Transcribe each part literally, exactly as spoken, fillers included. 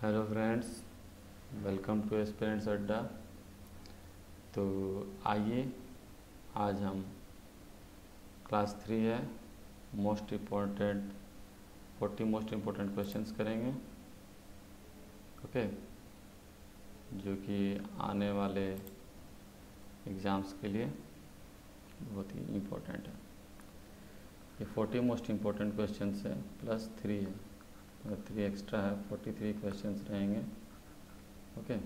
Hello friends, welcome to Aspirants Adda. तो आइए आज हम क्लास थ्री है most important forty most important questions करेंगे। ओके, जो कि आने वाले एग्ज़ाम्स के लिए बहुत ही इम्पोर्टेंट है। ये फोर्टी मोस्ट इम्पोर्टेंट क्वेश्चंस है प्लस थ्री है, अगर थ्री एक्स्ट्रा है फोर्टी थ्री क्वेश्चंस रहेंगे। ओके,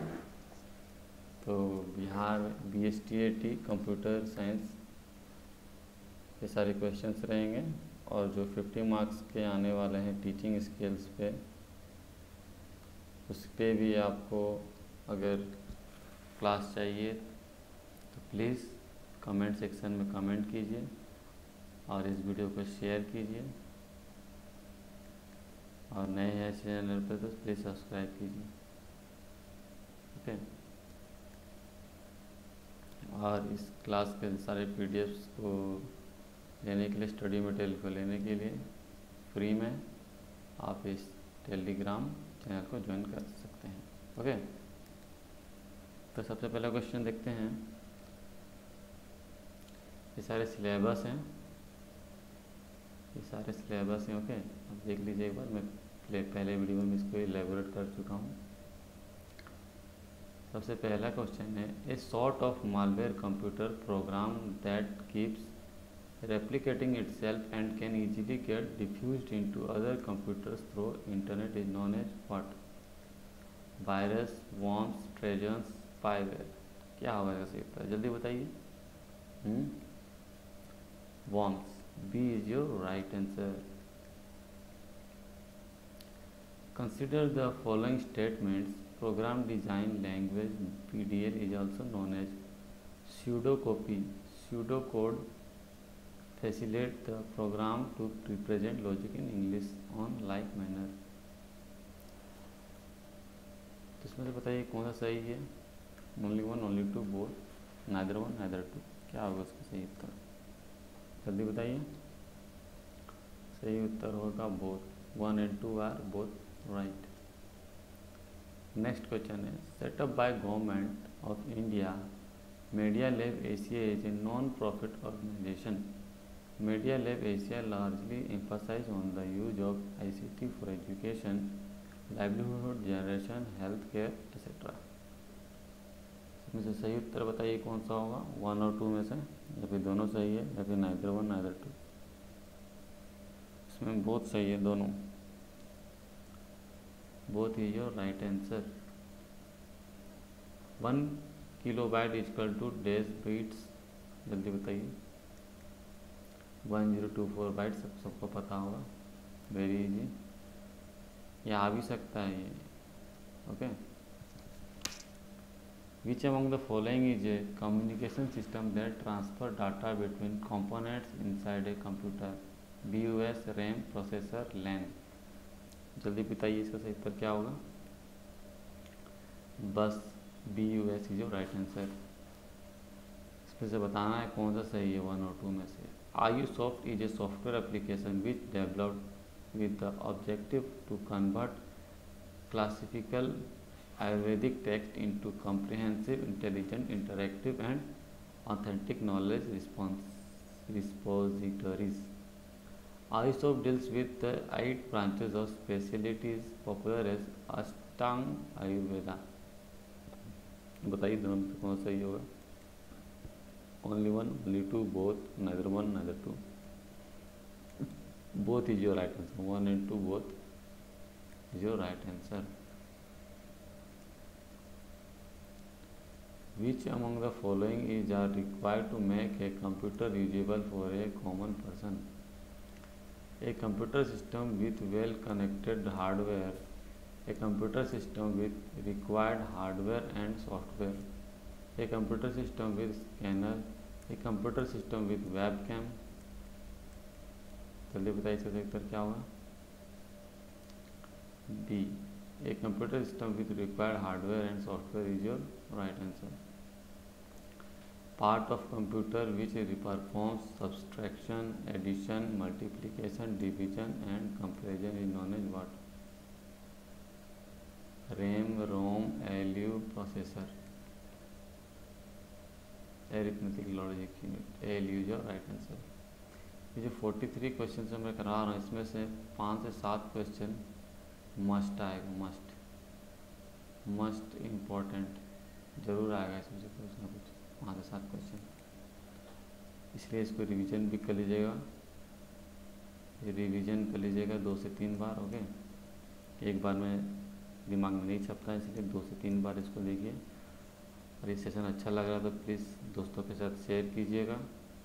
तो Bihar B S T A T computer science के सारे क्वेश्चंस रहेंगे, और जो फिफ्टी मार्क्स के आने वाले हैं टीचिंग स्किल्स पे, उस पे भी आपको अगर क्लास चाहिए तो प्लीज़ कमेंट सेक्शन में कमेंट कीजिए और इस वीडियो को शेयर कीजिए, और नए हैं चैनल पर तो प्लीज़ सब्सक्राइब कीजिए। ओके, और इस क्लास के सारे पीडीएफ्स को लेने के लिए, स्टडी मटेरियल को लेने के लिए फ्री में आप इस टेलीग्राम चैनल को ज्वाइन कर सकते हैं। ओके, तो सबसे पहला क्वेश्चन देखते हैं। ये सारे सिलेबस हैं, ये सारे सिलेबस हैं। ओके, अब देख लीजिए एक बार, मैं पहले वीडियो में इसको एलेबोरेट कर चुका हूँ। सबसे पहला क्वेश्चन है, a sort of malware computer program that keeps replicating itself and can easily get diffused into other computers through internet is known as what? Virus, worms, trojans, spyware। क्या होगा इसका सही उत्तर, जल्दी बताइए। हम्म worms, B is your right answer। Consider the following statements। program design language P D L is also known as pseudocopy, pseudocode facilitate the program to represent logic in English on like manner। तो इसमें से बताइए कौन सा सही है। Only one, only two, both, neither one neither two, क्या होगा उसका सही उत्तर, जल्दी बताइए। सही उत्तर होगा both, one and two are both right. Next question है, setup by government of India media lab Asia is a non profit organisation. Media Lab Asia largely emphasize on the use of I C T for education, livelihood generation, healthcare, et cetera। इसमें से सही उत्तर बताइए कौन सा होगा, one और to में से, या फिर दोनों सही है, या फिर नाइदर वन नाइदर टू। इसमें बोथ सही है, दोनों, both is your right answer. One kilo byte is equal to dash bits, जल्दी बताइए। One zero two four byte सब सबको पता होगा, वेरी इजी, ये आ भी सकता है ये। Okay, which among the following is a communication system that transfer data between components inside a computer. B U S, RAM, processor, LAN, जल्दी बताइए इसका सही उत्तर क्या होगा। Bus B U S is your right answer. इसमें से बताना है कौन सा सही है वन और टू में से। IuSoft is a software application which developed with the objective to convert classical Ayurvedic text into comprehensive, intelligent, interactive, and authentic knowledge response repositories। IuSoft deals with the eight branches of specialties popular as Ashtanga Ayurveda। बताइए दोनों में कौन सही होगा। Only one, only two, both, neither one neither two, both is your right answer. One and two both is your right answer. Which among the following is are required to make a computer usable for a common person. A computer system with well connected hardware, a computer system with required hardware and software, a computer system with scanner, a computer system with webcam। जल्दी बताइए इसका उत्तर क्या होगा। D, a computer system with required hardware and software is your right answer। part of computer which performs subtraction, addition, multiplication, division and comparison is known as what? RAM, ROM, ALU, processor, arithmetic logic unit, ALU जो right answer. ये जो तैंतालीस question जो मैं करा रहा हूँ इसमें से पाँच से सात क्वेश्चन मस्ट आएगा, मस्ट मस्ट इम्पोर्टेंट जरूर आएगा इसमें से कुछ ना कुछ, पाँच से सात क्वेश्चन, इसलिए इसको रिवीजन भी कर लीजिएगा, रिवीजन कर लीजिएगा दो से तीन बार। ओके, एक बार में दिमाग में नहीं छपता है, इसलिए दो से तीन बार इसको देखिए। और ये सेशन अच्छा लग रहा है तो प्लीज़ दोस्तों के साथ शेयर कीजिएगा।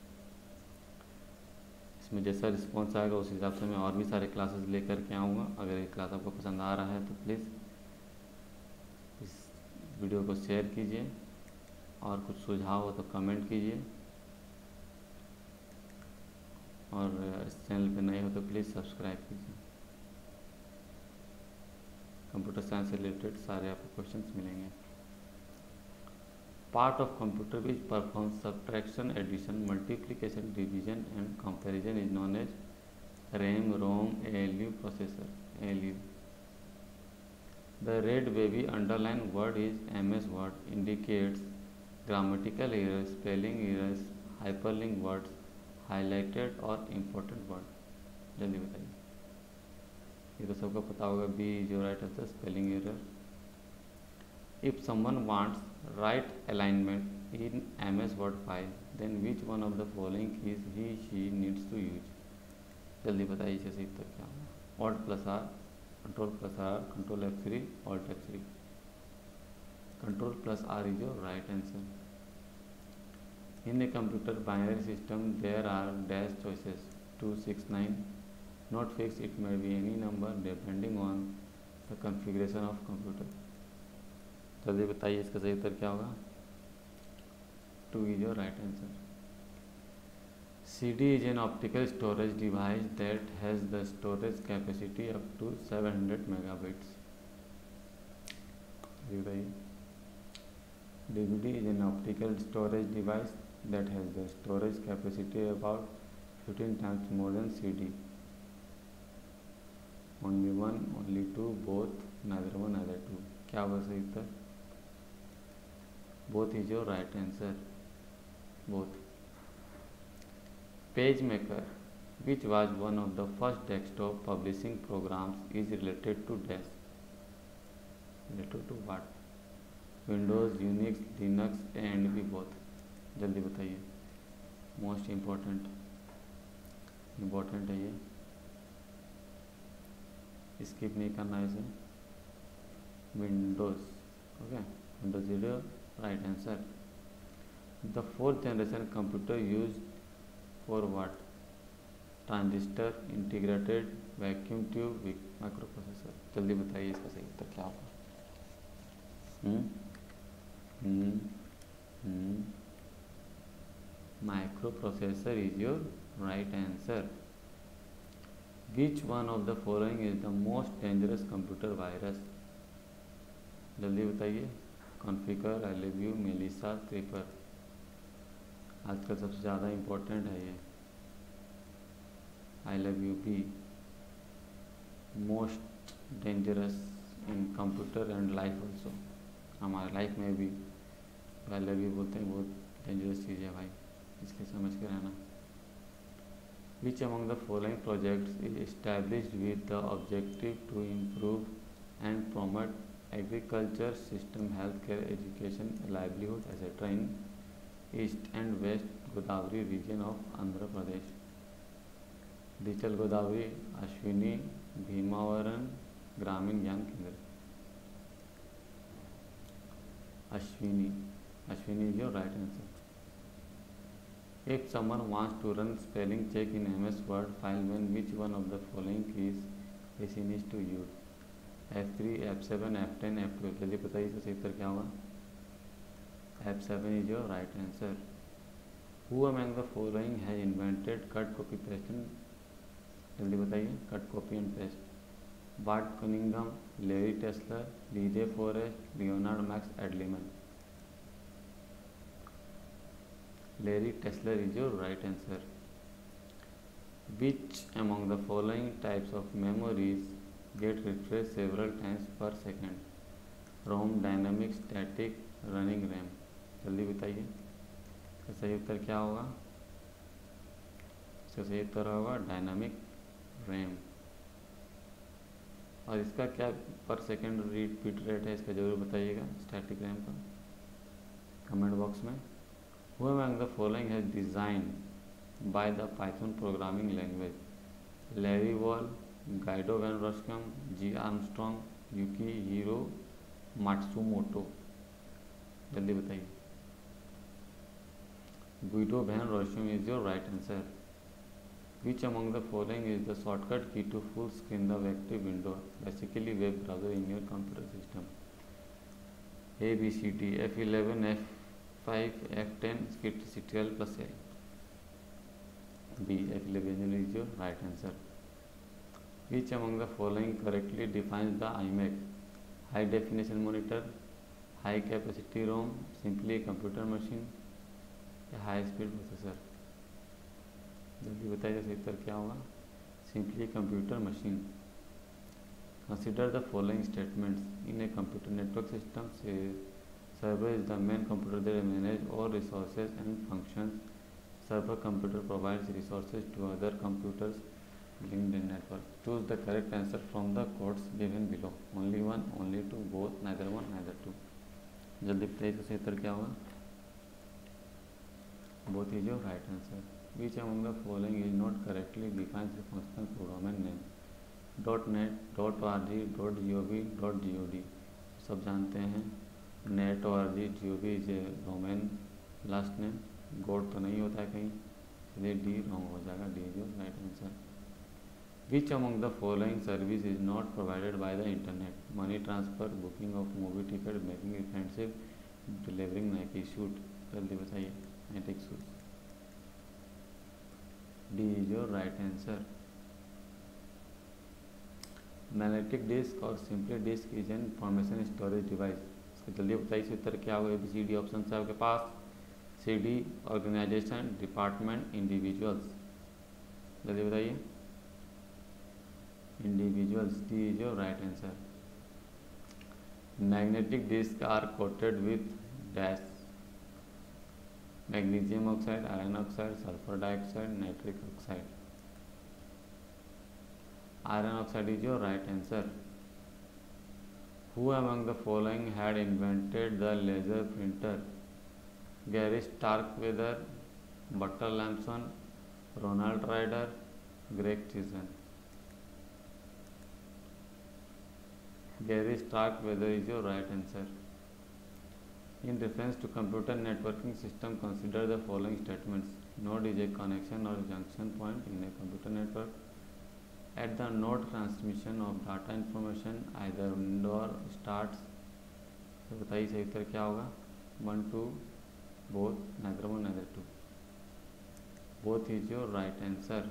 इसमें जैसा रिस्पॉन्स आएगा उस हिसाब से मैं और भी सारे क्लासेस लेकर के आऊँगा। अगर ये क्लास आपको पसंद आ रहा है तो प्लीज़ इस वीडियो को शेयर कीजिए, और कुछ सुझाव हो तो कमेंट कीजिए, और इस चैनल पे नए हो तो प्लीज़ सब्सक्राइब कीजिए। कंप्यूटर साइंस से रिलेटेड सारे आपको क्वेश्चंस मिलेंगे। Part of computer which perform subtraction, addition, multiplication, division and comparison is known as RAM, ROM, ALU, processor, ALU. The red wavy underline word is M S Word, indicates grammatical errors, spelling errors, hyperlink words, highlighted और important word। जल्दी बताइए, ये तो सबको पता होगा, B is your right answer, spelling error. If someone wants right alignment in M S Word file, then which one of the following keys he she needs to use? जल्दी बताइए जैसे तक क्या होगा। Alt plus R, Control plus R, Control F three, Alt F three. Control plus R is your right answer. In a computer binary system, there are dash choices two, six, nine. Not fixed, it may be any number depending on the configuration of computer. जल्दी बताइए इसका सही उत्तर क्या होगा। Two is your right answer. C D is an optical storage device that has the storage capacity up to seven hundred megabits. D V D is an optical storage device that has the storage capacity about fifteen times more than C D. Only one, only two, both, neither one, neither two. क्या होगा सही उत्तर? Both is your right answer. Both. PageMaker, which was one of the first desktop publishing programs, is related to dash. Related to what? Windows, Unix, Linux, and भी both. जल्दी बताइए। Most important important है ये, skip नहीं करना है इसे। Windows, okay, Windows zero right answer. The fourth generation computer use for what? Transistor, integrated, vacuum tube, micro processor. जल्दी बताइए इसका सही उत्तर क्या होगा। Micro processor is your right answer. Which one of the following is the most dangerous computer virus? जल्दी बताइए। Conficker, I love you, Melissa, Creeper. आजकल सबसे ज़्यादा इम्पोर्टेंट है ये। I love you B most dangerous in computer and life also. हमारे life में भी आई लव यू बोलते हैं, बहुत डेंजरस चीज़ है भाई, इसलिए समझ के रहना। Which among the following projects is established with the objective to improve and promote agriculture system, health care, education, livelihood etcetera in east and west Godavari region of Andhra Pradesh? Digital Godavari, Ashwini, Bhimavaram, Grameen Gyan Kendra. Ashwini, Ashwini is your right answer. If someone wants to run spelling check in M S Word file, when which one of the following keys is he needs to use? F three, F seven, F ten, F twelve। जल्दी बताइए इसका सही उत्तर क्या होगा। F seven is your right answer. Who among the following has invented cut, copy, paste? जल्दी बताइए। Cut, copy and paste. Bart Cunningham, Larry Tesler, D J Forrest, Leonard Max Adleman. Larry Tesler is your right answer. Which among the following types of memories get refreshed several times per second? ROM, dynamic, static, running RAM. जल्दी बताइए इसका सही उत्तर क्या होगा। इसका सही उत्तर होगा डायनामिक रैम। और इसका क्या पर सेकेंड रिपीट रेट है इसका जरूर बताइएगा स्टैटिक रैम का कमेंट बॉक्स में। Who among the following has design by the Python programming language? Larry Wall, Guido van Rossum, G Armstrong, Yukihiro Matsumoto. जल्दी बताइए। Guido van Rossum is your right answer. Which among the following is the shortcut key to full screen the active window, basically web browser in your computer system? A, B, C, D, F eleven, F five, F ten, C T L plus L. B, F eleven is your right answer. Which among the following correctly defines the iMac? High definition monitor, high capacity ROM, simply a computer machine, high speed processor. जल्दी बताइए सही उत्तर क्या होगा। Simply computer machine. Consider the following statements in a computer network system से server is the main computer that manage all resources and functions. Server computer provides resources to other computers linked in network. Choose the correct answer from the codes given below. Only one, only two, both, neither one, neither two. जल्दी बताइए सही उत्तर क्या होगा। Both is your right answer. Which among the following is not correctly defines a functional programming name? .net, .org, .gov, .god। सब जानते हैं net, org, gov is a Roman last name. गोड तो नहीं होता है कहीं, इसलिए डी रॉन्ग हो जाएगा। D is your right answer. Which among the following service is not provided by the internet? Money transfer, booking of movie ticket, making a friendship, delivering Nike shoot। जल्दी बताइए। Nike shoot। D is your right answer. Magnetic disk और simply disk is an information storage device. इसका जल्दी बताइए उत्तर क्या होगा। A B C D option है आपके पास। C D organisation, department, individuals. जल्दी बताइए। Individuals. D is your right answer. Magnetic disk are coated with dash. Magnesium oxide, iron oxide, sulphur dioxide, nitric oxide. Iron oxide is your right answer. Who among the following had invented the laser printer? Gary Starkweather, Butler Lampson, Ronald Rider, Greg Chisen. Gary Starkweather is your right answer. In reference to computer networking system, consider the following statements. Node is a connection or junction point in a computer network. At the node, transmission of data information either window starts. तो बताइए सही उत्तर क्या होगा. One, two, both, neither one, neither two. Both is your right answer.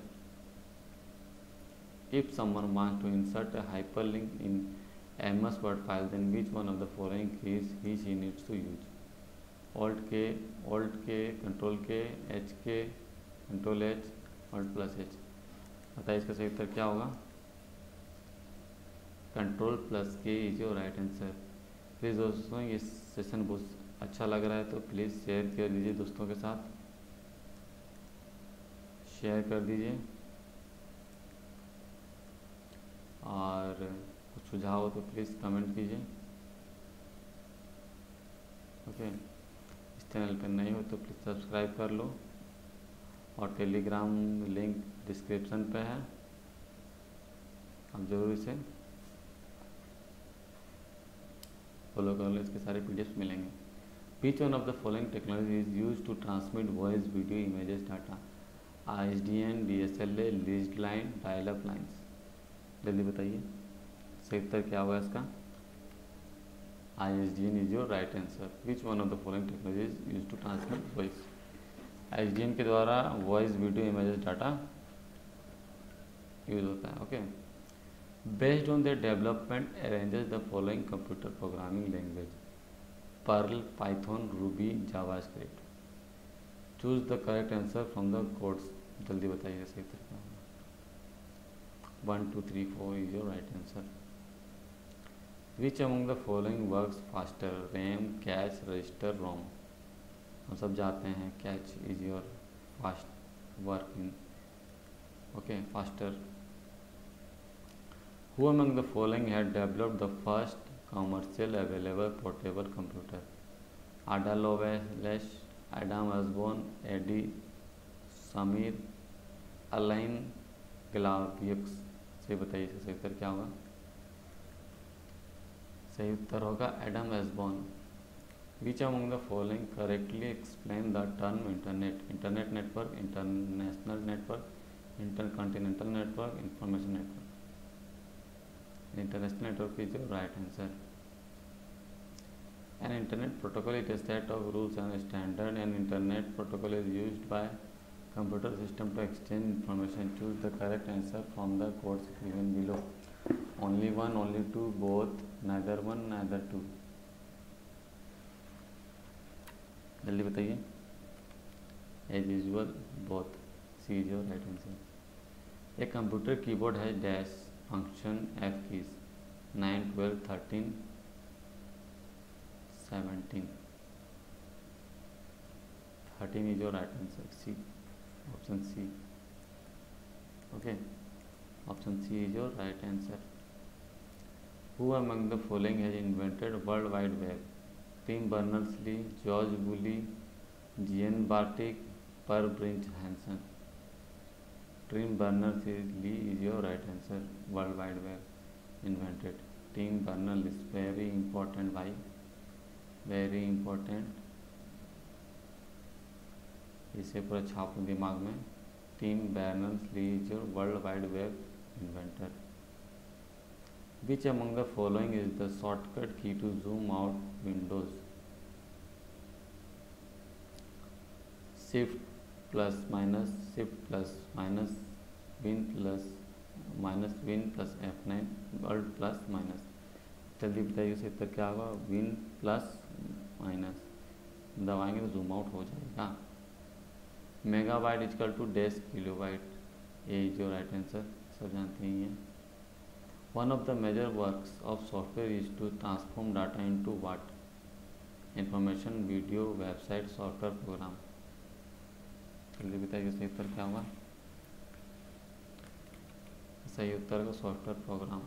If someone wants to insert a hyperlink in M S Word file, then which one of the following keys he she needs to use? Alt K, Alt K, Control K, H K, Control H, Alt plus H. बताइए इसका सही उत्तर क्या होगा. Control plus K is your right answer. Please दोस्तों ये session बहुत अच्छा लग रहा है तो प्लीज़ शेयर कर दीजिए दोस्तों के साथ. शेयर कर दीजिए और कुछ सुझाव हो तो प्लीज़ कमेंट कीजिए. ओके, इस चैनल पर नए हो तो प्लीज़ सब्सक्राइब कर लो और टेलीग्राम लिंक डिस्क्रिप्शन पे है, आप ज़रूर इसे फॉलो कर लो. इसके सारे पीडीएफ मिलेंगे. Which one of the following technology is used to transmit voice, video, images, data? I S D N, D S L A, leased line, dial-up lines. जल्दी बताइए सही उत्तर क्या होगा इसका. I S D N is your right answer. Which one of the following technologies is used to transmit voice? I S D N के द्वारा voice, video, images, data use होता है. Okay. Based on their development, arranges the following computer programming language: Perl, Python, Ruby, JavaScript. Choose the correct answer from the codes. जल्दी बताइए सही उत्तर क्या होगा. One, two, three, four is your right answer. Which among the following works faster, RAM, cache, register, ROM. हम सब जाते हैं cache is your fast work in okay faster. Who among the following had developed the first commercial available portable computer, Ada Lovelace, Adam Osborne, Eddie Samir, Alain Glavieux. से बताइए इसका सही उत्तर क्या होगा। सही उत्तर होगा Adam Osborne. Which among the following correctly explain the term internet, internet network, international network, intercontinental network, information network. International network is your right answer. An internet protocol is a set of rules and standards. An internet protocol is used by computer system to exchange information. Choose the correct answer from the codes given below. Only one, only two, both, neither one, neither two. जल्दी बताइए। As usual, both. C is your right answer. A computer keyboard has dash function F keys nine, twelve, thirteen, seventeen. thirteen is your right answer. C. Option C. Okay. Option C is your right answer. Who among the following has invented World Wide Web? Tim Berners-Lee, George Woolley, Jean Bartik, Per Brinch-Hansen. Tim Berners-Lee is your right answer. World Wide Web invented. Tim Berners-Lee is very important. Why? Very important, इसे पूरा छाप लो दिमाग में। Tim Berners-Lee is your world wide web inventor. Which among the following is the shortcut key to zoom out Windows? Shift plus minus, shift plus minus, win plus minus win plus F nine, world plus minus. जल्दी बताइए उसे तक क्या होगा। Win plus minus दबाएंगे तो zoom out हो जाएगा। Megabyte is equal to dash kilobyte, ये जो राइट आंसर सब जानते ही हैं। One of the major works of software is to transform data into what? Information, video, website, software program. जल्दी बताइए सही उत्तर क्या होगा। सही उत्तर का software program.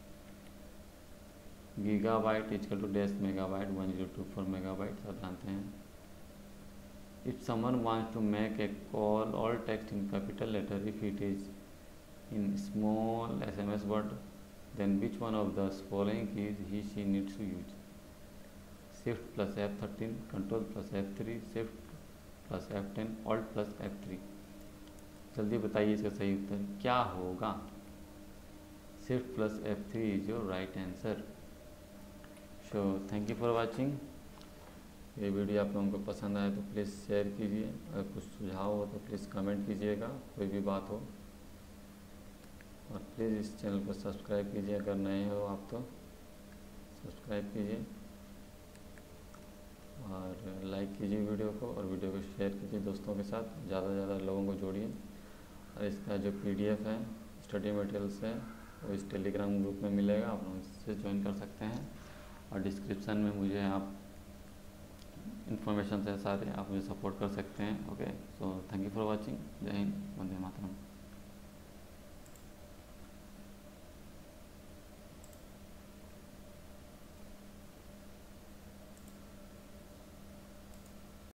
Gigabyte is equal to dash megabyte, one zero two four megabyte सब जानते हैं। If someone wants to make a call all text in capital letter if it is in small SMS word then which one of the following keys he she needs to use? Shift plus F thirteen, control plus F three, shift plus F ten, alt plus F three. जल्दी बताइए इसका सही उत्तर क्या होगा। Shift plus F three is your right answer. So thank you for watching. ये video आप लोगों को पसंद आए तो प्लीज़ शेयर कीजिए। अगर कुछ सुझाव हो तो प्लीज़ कमेंट कीजिएगा, कोई भी बात हो। और प्लीज़ इस चैनल को सब्सक्राइब कीजिए, अगर नए हो आप तो सब्सक्राइब कीजिए और लाइक कीजिए वीडियो को, और वीडियो को शेयर कीजिए दोस्तों के साथ। ज़्यादा से ज़्यादा लोगों को जोड़िए। और इसका जो पीडीएफ है स्टडी मटेरियल्स है वो इस टेलीग्राम ग्रुप में मिलेगा, आप लोग इससे ज्वाइन कर सकते हैं। और डिस्क्रिप्शन में मुझे आप इन्फॉर्मेशन है सारे, आप मुझे सपोर्ट कर सकते हैं। Okay, so thank you for watching. जय हिंद, वंदे मातरम।